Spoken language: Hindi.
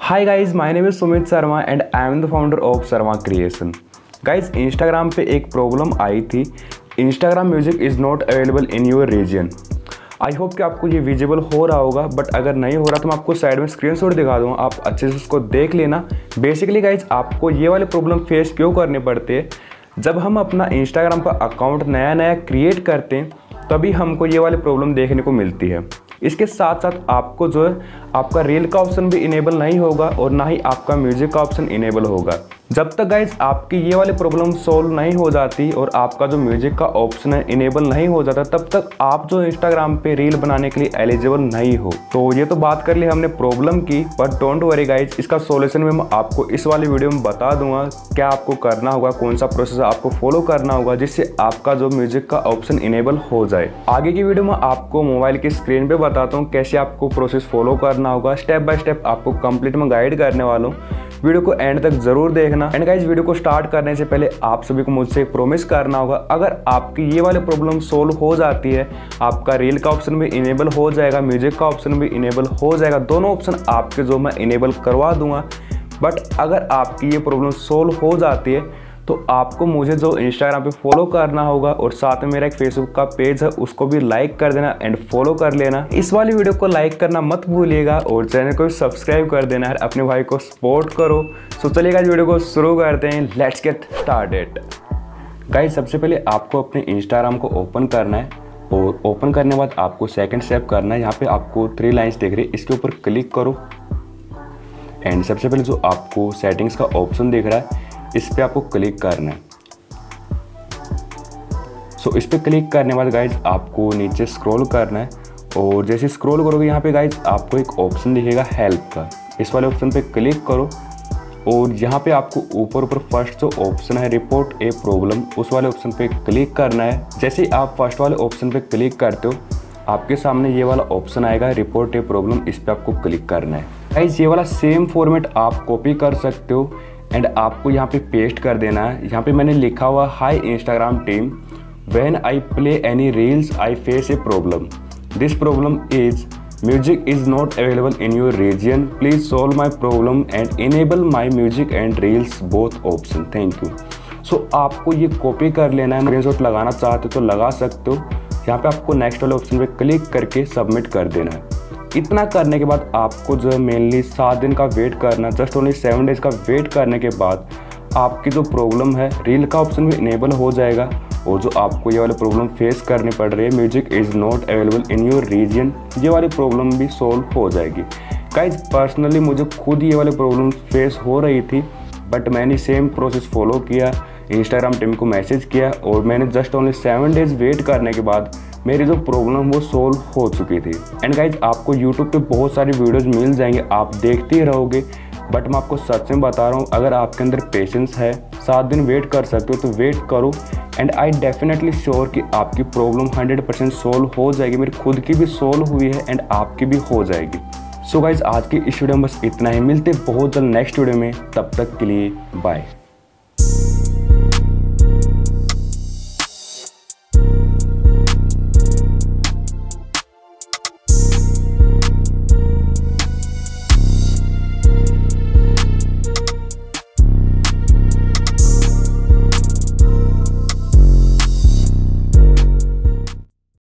Hi guys, my name is Sumit Sharma and I am the founder of Sharma Creation. Guys, Instagram पे एक प्रॉब्लम आई थी, Instagram music is not available in your region. I hope कि आपको ये विजिबल हो रहा होगा, बट अगर नहीं हो रहा तो मैं आपको साइड में स्क्रीनशॉट दिखा दूँगा, आप अच्छे से उसको देख लेना। बेसिकली गाइज आपको ये वाले प्रॉब्लम फेस क्यों करने पड़ते हैं, जब हम अपना इंस्टाग्राम का अकाउंट नया क्रिएट करते हैं तभी हमको ये वाली प्रॉब्लम देखने को मिलती है। इसके साथ साथ आपको जो है आपका रील का ऑप्शन भी इनेबल नहीं होगा और ना ही आपका म्यूजिक का ऑप्शन इनेबल होगा। जब तक गाइज आपकी ये वाली प्रॉब्लम सॉल्व नहीं हो जाती और आपका जो म्यूजिक का ऑप्शन है इनेबल नहीं हो जाता, तब तक आप जो इंस्टाग्राम पे रील बनाने के लिए एलिजिबल नहीं हो। तो ये तो बात कर ली हमने प्रॉब्लम की, बट डोंट वरी गाइज, इसका सॉल्यूशन मैं आपको इस वाली वीडियो में बता दूंगा। क्या आपको करना होगा, कौन सा प्रोसेस आपको फॉलो करना होगा जिससे आपका जो म्यूजिक का ऑप्शन इनेबल हो जाए। आगे की वीडियो में आपको मोबाइल की स्क्रीन पे बताता हूँ कैसे आपको प्रोसेस फॉलो करना होगा। स्टेप बाय स्टेप आपको कंप्लीट में गाइड करने वाला हूँ, वीडियो को एंड तक जरूर देखना। एंड गाइज वीडियो को स्टार्ट करने से पहले आप सभी को मुझसे प्रॉमिस करना होगा, अगर आपकी ये वाली प्रॉब्लम सोल्व हो जाती है, आपका रील का ऑप्शन भी इनेबल हो जाएगा, म्यूजिक का ऑप्शन भी इनेबल हो जाएगा, दोनों ऑप्शन आपके जो मैं इनेबल करवा दूंगा। बट अगर आपकी ये प्रॉब्लम सोल्व हो जाती है तो आपको मुझे जो इंस्टाग्राम पे फॉलो करना होगा और साथ में मेरा एक फेसबुक का पेज है उसको भी लाइक कर देना एंड फॉलो कर लेना। इस वाली वीडियो को लाइक करना मत भूलिएगा और चैनल को भी सब्सक्राइब कर देना है, अपने भाई को सपोर्ट करो। सो चलिएगा वीडियो को शुरू करते हैं, लेट्स गेट स्टार्टेड। गाइस सबसे पहले आपको अपने इंस्टाग्राम को ओपन करना है और ओपन करने के बाद आपको सेकंड स्टेप करना है। यहाँ पे आपको 3 लाइन्स दिख रही है, इसके ऊपर क्लिक करो एंड सबसे पहले जो आपको सेटिंग्स का ऑप्शन दिख रहा है इस पर आपको क्लिक करना है। सो इस पर क्लिक करने के बाद गाइज आपको नीचे स्क्रॉल करना है और जैसे स्क्रॉल करोगे यहाँ पे गाइज आपको एक ऑप्शन दिखेगा हेल्प का, इस वाले ऑप्शन पे क्लिक करो और यहाँ पे आपको ऊपर फर्स्ट जो ऑप्शन है रिपोर्ट ए प्रॉब्लम, उस वाले ऑप्शन पे क्लिक करना है। जैसे ही आप फर्स्ट वाले ऑप्शन पे क्लिक करते हो आपके सामने ये वाला ऑप्शन आएगा रिपोर्ट ए प्रॉब्लम, इस पर आपको क्लिक करना है। गाइज ये वाला सेम फॉर्मेट आप कॉपी कर सकते हो एंड आपको यहाँ पे पेस्ट कर देना है। यहाँ पे मैंने लिखा हुआ hi Instagram team, when I play any reels I face a problem, this problem is music is not available in your region, please solve my problem and enable my music and reels both option, thank you. So आपको ये कॉपी कर लेना है, स्क्रीनशॉट लगाना चाहते हो तो लगा सकते हो। यहाँ पे आपको नेक्स्ट वाले ऑप्शन पे क्लिक करके सबमिट कर देना है। इतना करने के बाद आपको जो है मेनली 7 दिन का वेट करना, जस्ट ओनली 7 डेज का वेट करने के बाद आपकी जो प्रॉब्लम है रील का ऑप्शन भी इनेबल हो जाएगा और जो आपको ये वाली प्रॉब्लम फेस करनी पड़ रही है music is not available in your region, ये वाली प्रॉब्लम भी सॉल्व हो जाएगी। गाइज पर्सनली मुझे खुद ये वाली प्रॉब्लम फेस हो रही थी, बट मैंने सेम प्रोसेस फॉलो किया, इंस्टाग्राम टीम को मैसेज किया और मैंने जस्ट ओनली 7 डेज वेट करने के बाद मेरी जो प्रॉब्लम वो सोल्व हो चुकी थी। एंड गाइज आपको यूट्यूब पे बहुत सारी वीडियोस मिल जाएंगे, आप देखते ही रहोगे, बट मैं आपको सच में बता रहा हूँ, अगर आपके अंदर पेशेंस है, 7 दिन वेट कर सकते हो तो वेट करो एंड आई डेफिनेटली श्योर कि आपकी प्रॉब्लम 100% सोल्व हो जाएगी। मेरी खुद की भी सोल्व हुई है एंड आपकी भी हो जाएगी। सो गाइज आज की इस वीडियो में बस इतना ही, मिलते बहुत जल्द नेक्स्ट वीडियो में, तब तक के लिए बाय।